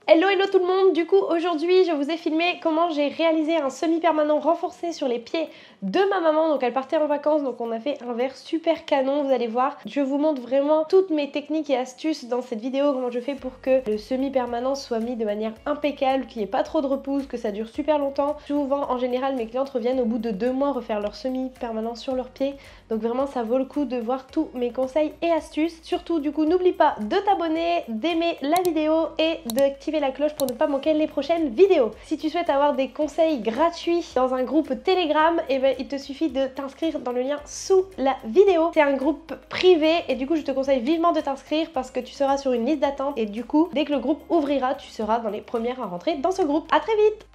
Hello hello tout le monde, du coup aujourd'hui je vous ai filmé comment j'ai réalisé un semi-permanent renforcé sur les pieds de ma maman. Donc elle partait en vacances, donc on a fait un verre super canon, vous allez voir. Je vous montre vraiment toutes mes techniques et astuces dans cette vidéo, comment je fais pour que le semi-permanent soit mis de manière impeccable, qu'il n'y ait pas trop de repousse, que ça dure super longtemps. Souvent en général mes clientes reviennent au bout de 2 mois refaire leur semi-permanent sur leurs pieds, donc vraiment ça vaut le coup de voir tous mes conseils et astuces. Surtout du coup n'oublie pas de t'abonner, d'aimer la vidéo et d'activer la cloche pour ne pas manquer les prochaines vidéos. Si tu souhaites avoir des conseils gratuits dans un groupe Telegram, et ben il te suffit de t'inscrire dans le lien sous la vidéo. C'est un groupe privé et du coup je te conseille vivement de t'inscrire parce que tu seras sur une liste d'attente et du coup dès que le groupe ouvrira, tu seras dans les premières à rentrer dans ce groupe. À très vite.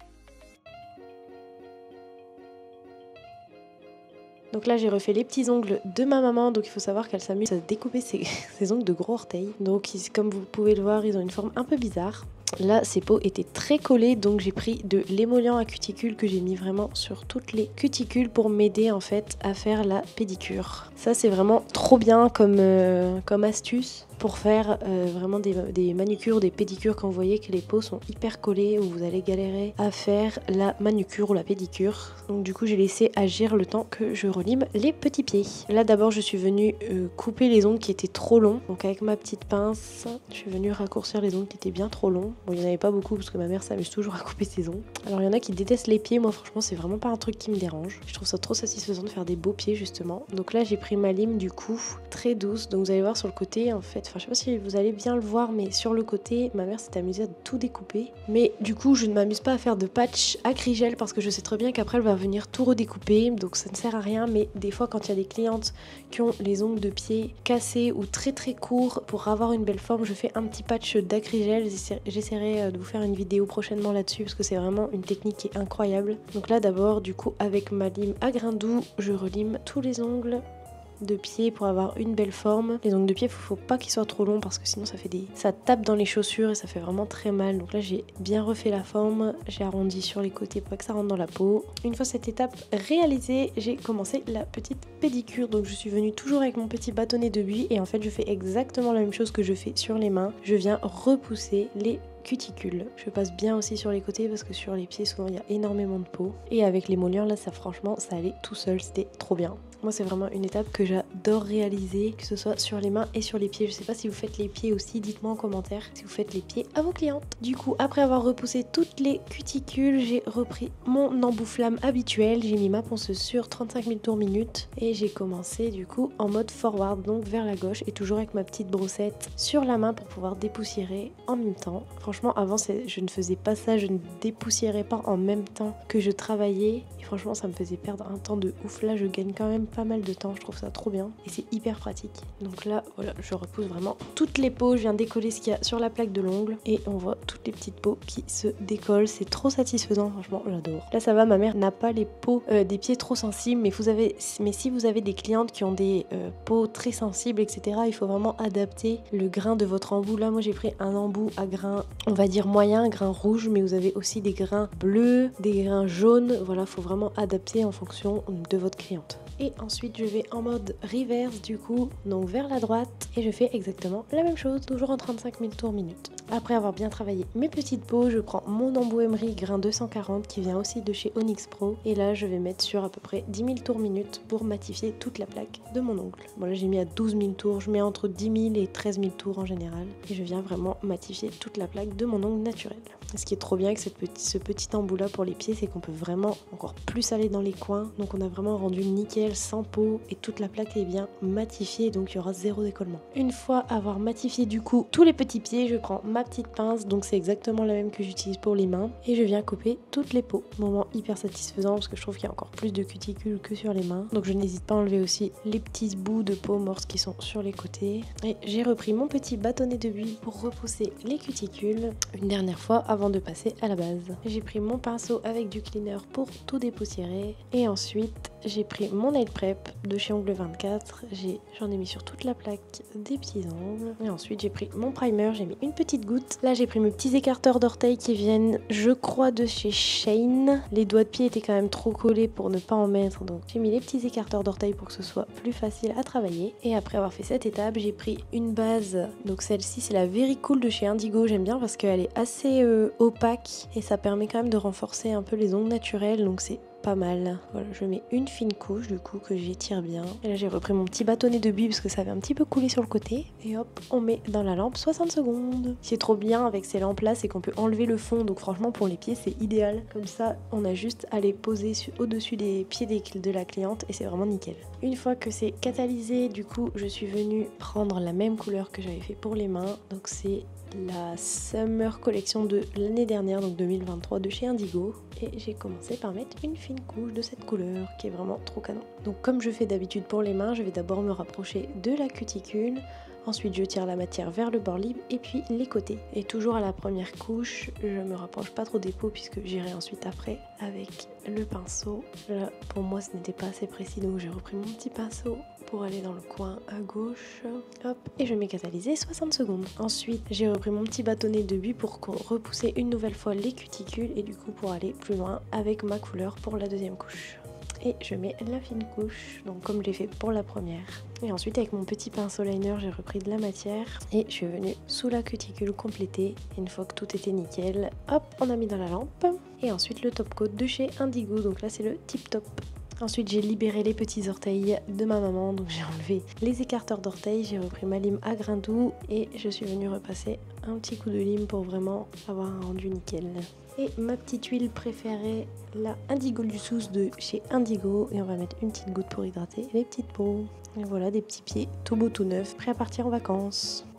Donc là j'ai refait les petits ongles de ma maman, donc il faut savoir qu'elle s'amuse à découper ses ongles de gros orteils. Donc comme vous pouvez le voir, ils ont une forme un peu bizarre. Là ses peaux étaient très collées, donc j'ai pris de l'émollient à cuticule que j'ai mis vraiment sur toutes les cuticules pour m'aider en fait à faire la pédicure. Ça c'est vraiment trop bien comme astuce pour faire vraiment des manucures, des pédicures quand vous voyez que les peaux sont hyper collées ou vous allez galérer à faire la manucure ou la pédicure. Donc du coup j'ai laissé agir le temps que je relime les petits pieds. Là d'abord je suis venue couper les ongles qui étaient trop longs. Donc avec ma petite pince, je suis venue raccourcir les ongles qui étaient bien trop longs. Bon il n'y en avait pas beaucoup parce que ma mère s'amuse toujours à couper ses ongles. Alors il y en a qui détestent les pieds, moi franchement c'est vraiment pas un truc qui me dérange. Je trouve ça trop satisfaisant de faire des beaux pieds justement. Donc là j'ai pris ma lime du coup très douce. Donc vous allez voir sur le côté en fait, enfin je sais pas si vous allez bien le voir, mais sur le côté ma mère s'est amusée à tout découper. Mais du coup je ne m'amuse pas à faire de patch acrygel parce que je sais très bien qu'après elle va venir tout redécouper, donc ça ne sert à rien. Mais des fois quand il y a des clientes qui ont les ongles de pied cassés ou très très courts, pour avoir une belle forme je fais un petit patch d'acrygel. J'essaierai de vous faire une vidéo prochainement là-dessus parce que c'est vraiment une technique qui est incroyable. Donc là d'abord du coup avec ma lime à grains doux je relime tous les ongles de pied pour avoir une belle forme. Les ongles de pied faut pas qu'ils soient trop longs parce que sinon ça tape dans les chaussures et ça fait vraiment très mal. Donc là j'ai bien refait la forme, j'ai arrondi sur les côtés pour pas que ça rentre dans la peau. Une fois cette étape réalisée, j'ai commencé la petite pédicure. Donc je suis venue toujours avec mon petit bâtonnet de buis et en fait je fais exactement la même chose que je fais sur les mains. Je viens repousser les cuticules. Je passe bien aussi sur les côtés parce que sur les pieds souvent il y a énormément de peau. Et avec l'émollient là ça franchement ça allait tout seul, c'était trop bien. Moi c'est vraiment une étape que j'adore réaliser, que ce soit sur les mains et sur les pieds. Je sais pas si vous faites les pieds aussi, dites-moi en commentaire si vous faites les pieds à vos clientes. Du coup après avoir repoussé toutes les cuticules, j'ai repris mon embout-flamme habituel. J'ai mis ma ponceuse sur 35 000 tours minute et j'ai commencé du coup en mode forward, donc vers la gauche et toujours avec ma petite brossette sur la main pour pouvoir dépoussiérer en même temps. Franchement avant je ne faisais pas ça, je ne dépoussiérais pas en même temps que je travaillais et franchement ça me faisait perdre un temps de ouf. Là je gagne quand même pas mal de temps, je trouve ça trop bien et c'est hyper pratique. Donc là voilà, je repousse vraiment toutes les peaux, je viens décoller ce qu'il y a sur la plaque de l'ongle et on voit toutes les petites peaux qui se décollent. C'est trop satisfaisant, franchement j'adore. Là ça va, ma mère n'a pas les peaux des pieds trop sensibles, mais si vous avez des clientes qui ont des peaux très sensibles etc, il faut vraiment adapter le grain de votre embout. Là moi j'ai pris un embout à grain on va dire moyen, grain rouge, mais vous avez aussi des grains bleus, des grains jaunes. Voilà, faut vraiment adapter en fonction de votre cliente. Et ensuite je vais en mode reverse du coup, donc vers la droite, et je fais exactement la même chose, toujours en 35 000 tours minute. Après avoir bien travaillé mes petites peaux, je prends mon embout Emery grain 240 qui vient aussi de chez Onyx Pro, et là je vais mettre sur à peu près 10 000 tours minute pour matifier toute la plaque de mon ongle. Bon là j'ai mis à 12 000 tours, je mets entre 10 000 et 13 000 tours en général, et je viens vraiment matifier toute la plaque de mon ongle naturel. Ce qui est trop bien avec ce petit embout là pour les pieds, c'est qu'on peut vraiment encore plus aller dans les coins, donc on a vraiment rendu nickel, sans peau, et toute la plaque est bien matifiée, donc il y aura zéro décollement. Une fois avoir matifié du coup tous les petits pieds, je prends ma petite pince, donc c'est exactement la même que j'utilise pour les mains, et je viens couper toutes les peaux. Moment hyper satisfaisant parce que je trouve qu'il y a encore plus de cuticules que sur les mains, donc je n'hésite pas à enlever aussi les petits bouts de peau morte qui sont sur les côtés. Et j'ai repris mon petit bâtonnet de buis pour repousser les cuticules une dernière fois avant de passer à la base. J'ai pris mon pinceau avec du cleaner pour tout dépoussiérer, et ensuite j'ai pris mon nail prep de chez Ongle 24, j'en ai mis sur toute la plaque des petits ongles, et ensuite j'ai pris mon primer, j'ai mis une petite gouttes. Là j'ai pris mes petits écarteurs d'orteils qui viennent, je crois, de chez Shane. Les doigts de pied étaient quand même trop collés pour ne pas en mettre, donc j'ai mis les petits écarteurs d'orteils pour que ce soit plus facile à travailler. Et après avoir fait cette étape, j'ai pris une base, donc celle-ci c'est la Very Cool de chez Indigo. J'aime bien parce qu'elle est assez opaque et ça permet quand même de renforcer un peu les ongles naturels, donc c'est pas mal. Voilà, je mets une fine couche du coup que j'étire bien. Et là j'ai repris mon petit bâtonnet de buis parce que ça avait un petit peu coulé sur le côté. Et hop, on met dans la lampe 60 secondes. C'est trop bien avec ces lampes là, c'est qu'on peut enlever le fond. Donc franchement pour les pieds c'est idéal. Comme ça on a juste à les poser au-dessus des pieds de la cliente et c'est vraiment nickel. Une fois que c'est catalysé, du coup je suis venue prendre la même couleur que j'avais fait pour les mains. Donc c'est la Summer Collection de l'année dernière, donc 2023 de chez Indigo. Et j'ai commencé par mettre une fine couche de cette couleur qui est vraiment trop canon. Donc comme je fais d'habitude pour les mains, je vais d'abord me rapprocher de la cuticule. Ensuite je tire la matière vers le bord libre et puis les côtés. Et toujours à la première couche, je me rapproche pas trop des peaux puisque j'irai ensuite après avec le pinceau. Là pour moi ce n'était pas assez précis donc j'ai repris mon petit pinceau pour aller dans le coin à gauche. Hop, et je mets catalysé 60 secondes. Ensuite j'ai repris mon petit bâtonnet de buis pour repousser une nouvelle fois les cuticules et du coup pour aller plus loin avec ma couleur pour la deuxième couche. Et je mets la fine couche, donc comme je l'ai fait pour la première. Et ensuite avec mon petit pinceau liner, j'ai repris de la matière et je suis venue sous la cuticule compléter. Et une fois que tout était nickel, hop, on a mis dans la lampe. Et ensuite le top coat de chez Indigo, donc là c'est le tip top. Ensuite j'ai libéré les petits orteils de ma maman, donc j'ai enlevé les écarteurs d'orteils, j'ai repris ma lime à grains doux et je suis venue repasser un petit coup de lime pour vraiment avoir un rendu nickel. Et ma petite huile préférée, la Indigo Lusus de chez Indigo, et on va mettre une petite goutte pour hydrater les petites peaux. Et voilà, des petits pieds tout beaux tout neufs, prêts à partir en vacances.